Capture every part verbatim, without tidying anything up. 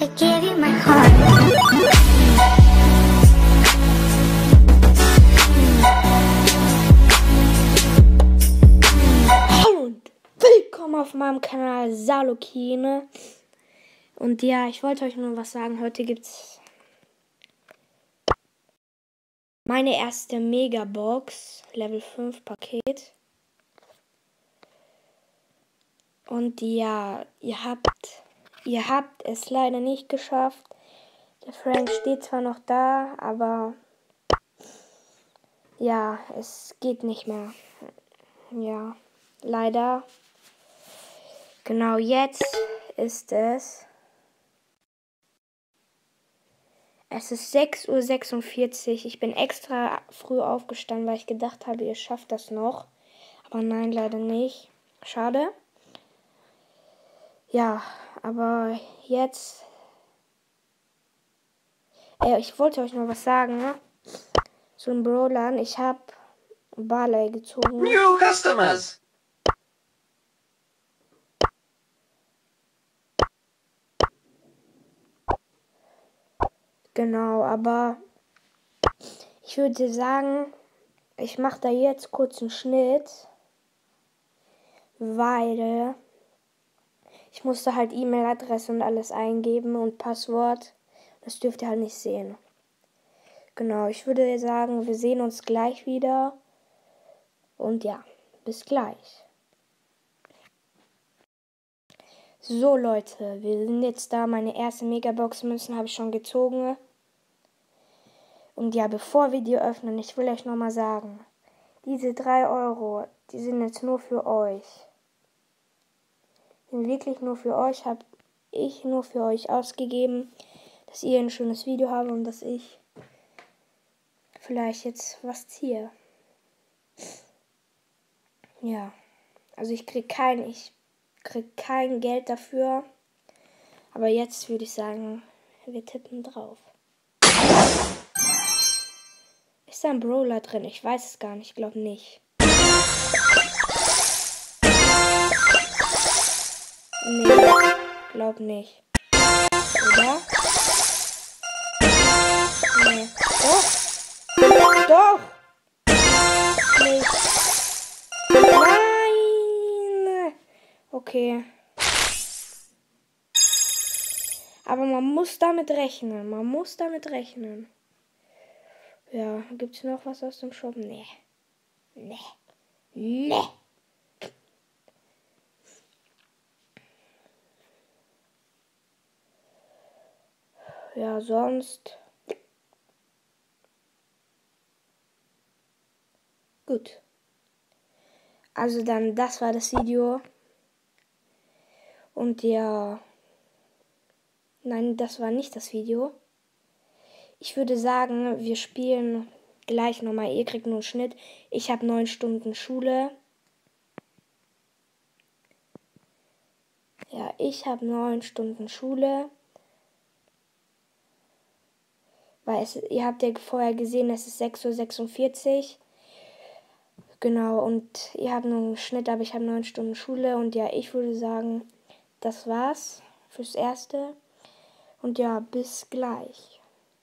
I gave you my heart. Hallo und willkommen auf meinem Kanal Salokine. Und ja, ich wollte euch nur was sagen. Heute gibt's meine erste Megabox, Level fünf Paket. Und ja, ihr habt, ihr habt es leider nicht geschafft. Der Frank steht zwar noch da, aber ja, es geht nicht mehr. Ja, leider. Genau, jetzt ist es. Es ist sechs Uhr sechsundvierzig. Ich bin extra früh aufgestanden, weil ich gedacht habe, ihr schafft das noch. Aber nein, leider nicht. Schade. Ja, aber jetzt. Äh, ich wollte euch noch was sagen. Ne? Zu den Brawlern. Ich habe Barley gezogen. New customers. Genau, aber ich würde sagen, ich mache da jetzt kurz einen Schnitt, weil ich musste halt E-Mail-Adresse und alles eingeben und Passwort. Das dürft ihr halt nicht sehen. Genau, ich würde sagen, wir sehen uns gleich wieder. Und ja, bis gleich. So Leute, wir sind jetzt da. Meine erste Megabox-Münzen habe ich schon gezogen. Und ja, bevor wir die öffnen, ich will euch nochmal sagen, diese drei Euro, die sind jetzt nur für euch. Die sind wirklich nur für euch, habe ich nur für euch ausgegeben, dass ihr ein schönes Video habt und dass ich vielleicht jetzt was ziehe. Ja, also ich krieg kein, ich krieg kein Geld dafür, aber jetzt würde ich sagen, wir tippen drauf. Ist da ein Brawler drin? Ich weiß es gar nicht. Ich glaube nicht. Nee, glaub nicht. Oder? Nee. Doch! Doch! Nicht. Nein! Okay. Aber man muss damit rechnen. Man muss damit rechnen. Ja, gibt's noch was aus dem Shop? Nee. Nee. Nee. Ja, sonst. Gut. Also dann, das war das Video. Und ja. Nein, das war nicht das Video. Ich würde sagen, wir spielen gleich nochmal. Ihr kriegt nur einen Schnitt. Ich habe neun Stunden Schule. Ja, ich habe neun Stunden Schule. Weil es, ihr habt ja vorher gesehen, es ist sechs Uhr sechsundvierzig. Genau, und ihr habt nur einen Schnitt, aber ich habe neun Stunden Schule. Und ja, ich würde sagen, das war's fürs Erste. Und ja, bis gleich.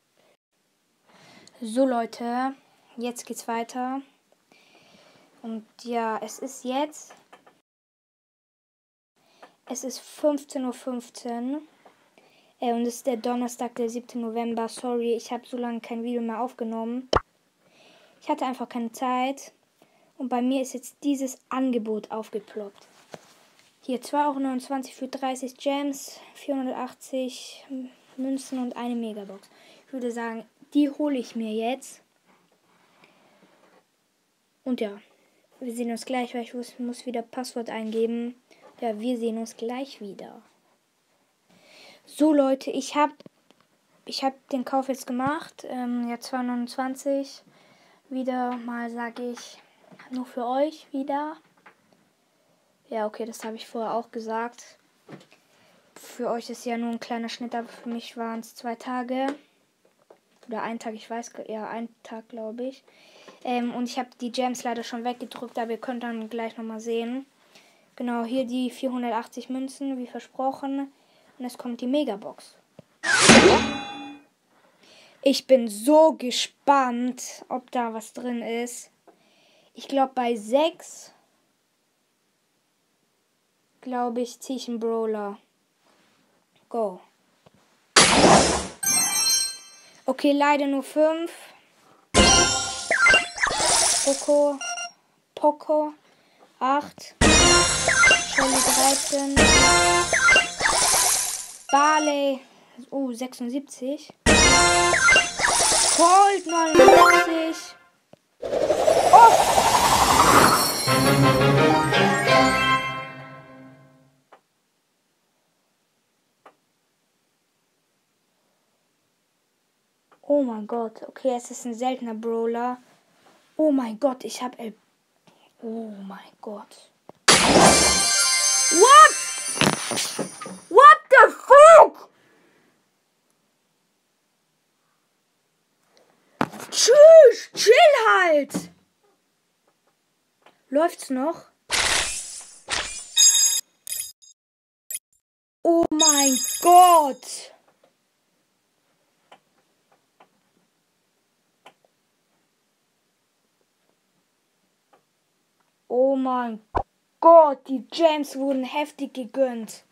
So Leute, jetzt geht's weiter. Und ja, es ist jetzt. Es ist fünfzehn Uhr fünfzehn. Äh, und es ist der Donnerstag, der siebte November. Sorry, ich habe so lange kein Video mehr aufgenommen. Ich hatte einfach keine Zeit. Und bei mir ist jetzt dieses Angebot aufgeploppt. Hier zwei Euro neunundzwanzig für dreißig Gems, vierhundertachtzig Münzen und eine Megabox. Ich würde sagen, die hole ich mir jetzt. Und ja, wir sehen uns gleich, weil ich muss, muss wieder Passwort eingeben. Ja, wir sehen uns gleich wieder. So Leute, ich habe ich hab den Kauf jetzt gemacht. Ähm, ja, zwei Euro neunundzwanzig. Wieder mal, sage ich, nur für euch wieder. Ja, okay, das habe ich vorher auch gesagt. Für euch ist ja nur ein kleiner Schnitt, aber für mich waren es zwei Tage. Oder ein Tag, ich weiß, ja, ein Tag, glaube ich. Ähm, und ich habe die Gems leider schon weggedrückt, aber ihr könnt dann gleich nochmal sehen. Genau, hier die vierhundertachtzig Münzen, wie versprochen. Und es kommt die Megabox. Ich bin so gespannt, ob da was drin ist. Ich glaube, bei sechs, glaube ich, ziehe ich einen Brawler. Go. Okay, leider nur fünf. Poco. Poco. acht. Shelly dreizehn. Barley. Oh, sechsundsiebzig. Colt neunundsiebzig. Oh! Oh mein Gott. Okay, es ist ein seltener Brawler. Oh mein Gott, ich habe El... Oh mein Gott. What? What the fuck? Tschüss, chill halt. Läuft's noch? Oh mein Gott. Oh mein Gott, die Gems wurden heftig gegönnt.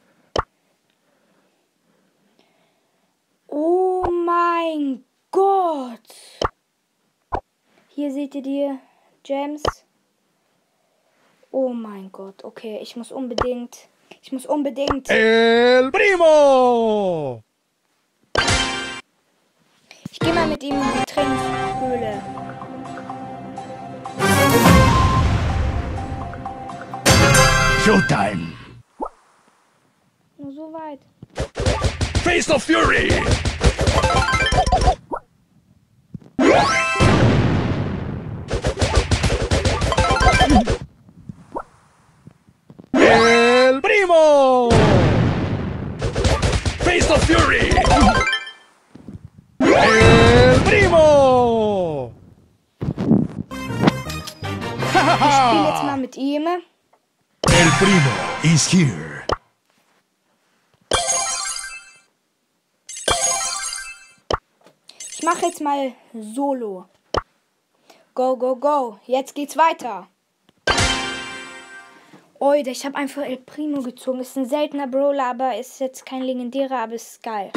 Oh mein Gott. Hier seht ihr die Gems. Oh mein Gott. Okay, ich muss unbedingt... Ich muss unbedingt... El Primo! Ich gehe mal mit ihm in die Trainingshöhle. Showtime! Nur so weit. Face of Fury! El Primo! Face of Fury! El Primo! Ich spiele jetzt mal mit ihm. El Primo is here. Ich mache jetzt mal Solo. Go, go, go. Jetzt geht's weiter. Oida, ich habe einfach El Primo gezogen. Ist ein seltener Brawler, aber ist jetzt kein legendärer, aber ist geil.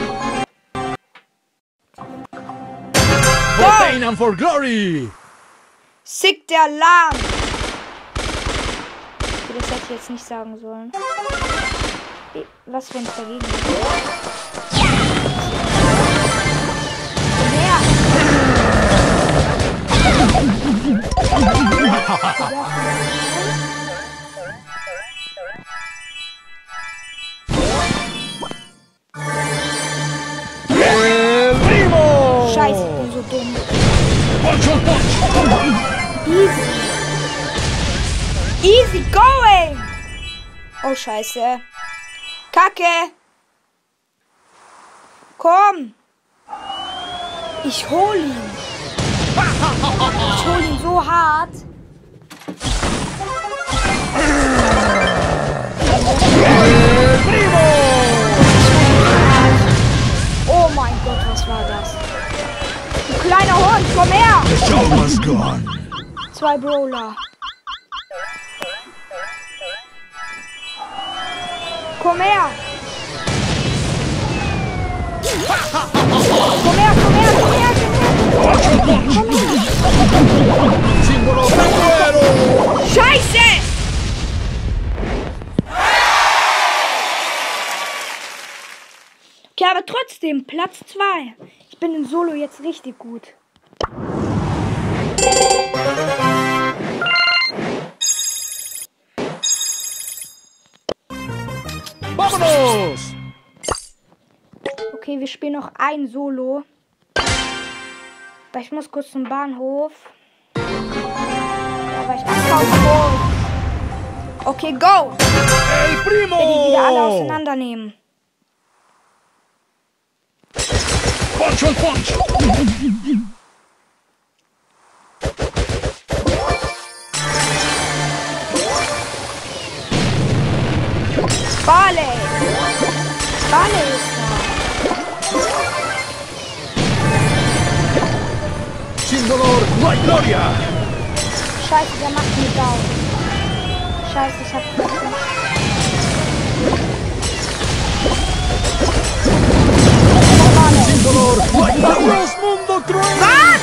For pain and for glory! Sick der Alarm! Das hätte ich jetzt nicht sagen sollen. Was, wenn es dagegen ist? Mehr! El Primo! Scheiße, ich bin so dumm. Punch on punch! Easy. Easy going! Oh, scheiße. Kacke! Komm! Ich hol ihn! Ich hol ihn so hart! El Primo! Oh mein Gott, was war das? Du kleiner Hund, komm her! The show must go on. Zwei Brawler. Komm her! Komm her, komm her, komm her, komm her! Simbolo Franguero! Scheiße! Okay, aber trotzdem, Platz zwei. Ich bin in Solo jetzt richtig gut. Vámonos! Okay, wir spielen noch ein Solo. Aber ich muss kurz zum Bahnhof. Ja, weil ich einkaufen muss. Okay, go! El Primo! Ich werde die wieder alle auseinandernehmen. Punch on punch! Barley! Barley ist da. Gloria! Scheiße, der macht mich down. Scheiße, ich hab... Sin dolor! ¡Vámonos, mundo cruel! Was?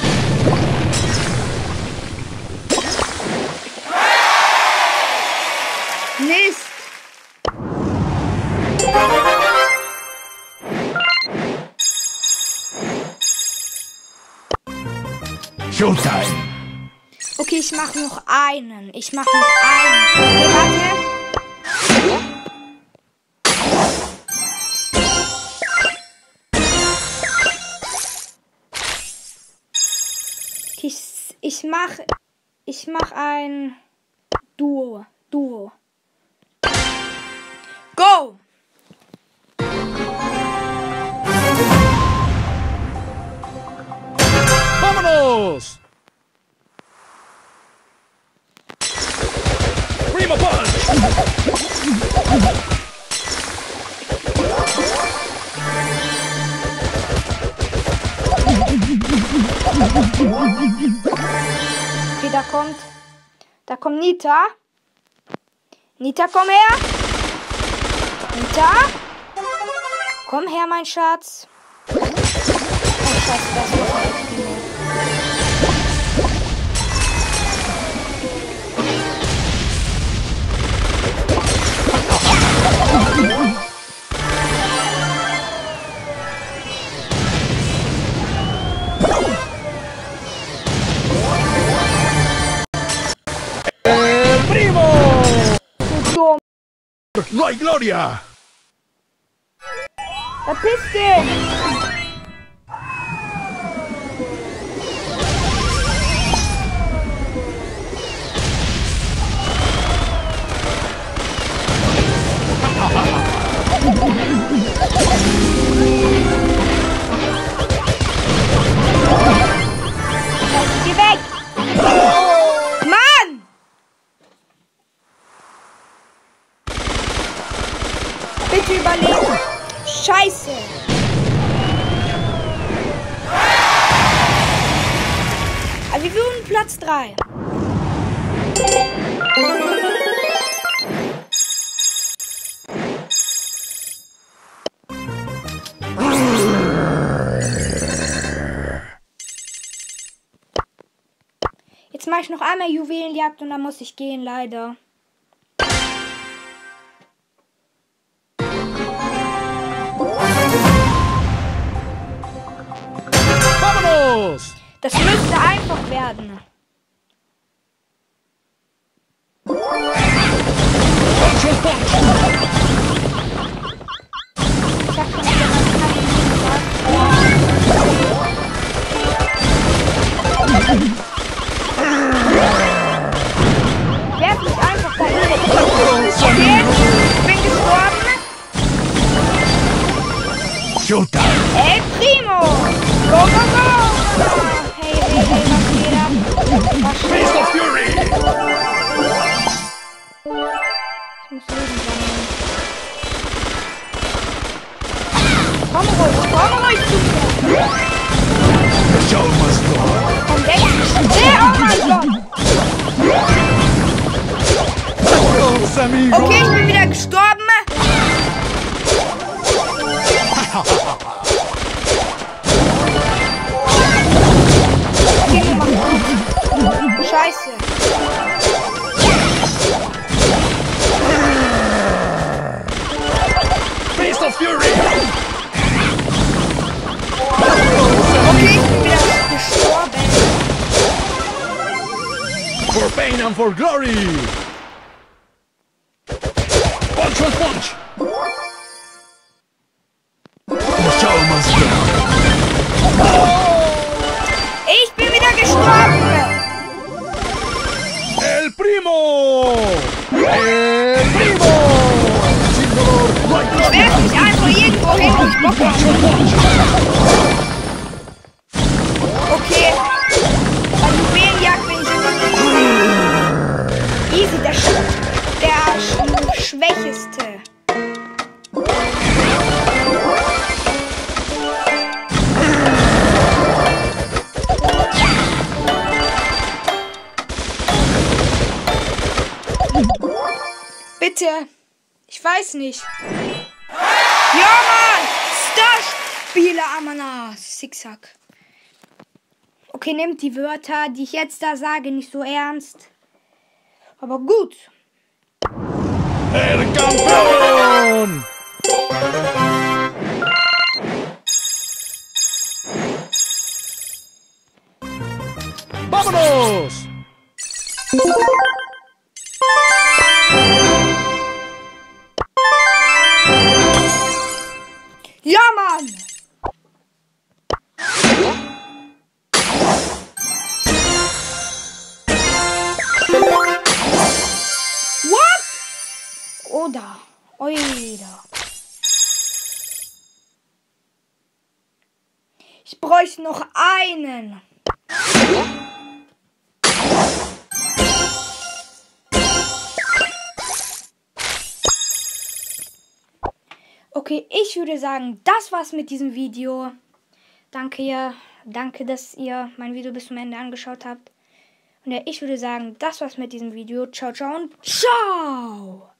Mist! Showtime! Okay, ich mach noch einen. Ich mach noch einen. Okay, warte. Ich, ich mach... Ich mach ein... Duo. Duo. Go! ¡Vámonos! Prima punch! Okay, da kommt... Da kommt Nita. Nita, komm her. Nita. Komm her, mein Schatz. Oh, Scheiße, das war ein Primo. ¡El primo! Du dumm. ¡No hay gloria! Verpiss dich! Geh weg! Mann! Bitte überleben! Scheiße! Aber wir wurden Platz drei. Jetzt mache ich noch einmal Juwelenjagd und dann muss ich gehen, leider. ¡Vámonos! Das müsste einfach werden. Punch und punch! Ich hab schon wieder mal keine Werf mich einfach da hin. Okay, ich bin gestorben. Showtime! El Primo! Go, go, go! Hey, hey, hey, was geht ab? Was Fist geht of ab? Fury! Ich muss Leben sammeln. Komm ruhig, komm ruhig zu mir. The show must go on! Komm weg. Hey, oh mein Gott. ¡Vámonos, amigo! Okay, ich bin wieder gestorben. Okay, du machst gut. Scheiße. Fist of Fury! Okay, ich bin wieder gestorben. For pain and for glory! Punch and punch! The show must go on! Ich bin wieder gestorben. ¡El primo! ¡El primo! Sin dolor, no hay Ich werfe mich einfach irgendwo hin, wo ich Bock punch habe. and punch! Okay. Bei Juwelenjagd bin ich immer easy, der, Sch der Sch Schwächeste. Bitte. Ich weiß nicht. Ja, Mann. Starspieler Ananas. Zickzack. Okay, nehmt die Wörter, die ich jetzt da sage, nicht so ernst. Aber gut. El campeón! ¡Vámonos! Ja, Mann! What? Oder, oder. Ich bräuchte noch einen. Okay, ich würde sagen, das war's mit diesem Video. Danke ihr, danke, dass ihr mein Video bis zum Ende angeschaut habt. Und ja, ich würde sagen, das war's mit diesem Video. Ciao, ciao und ciao!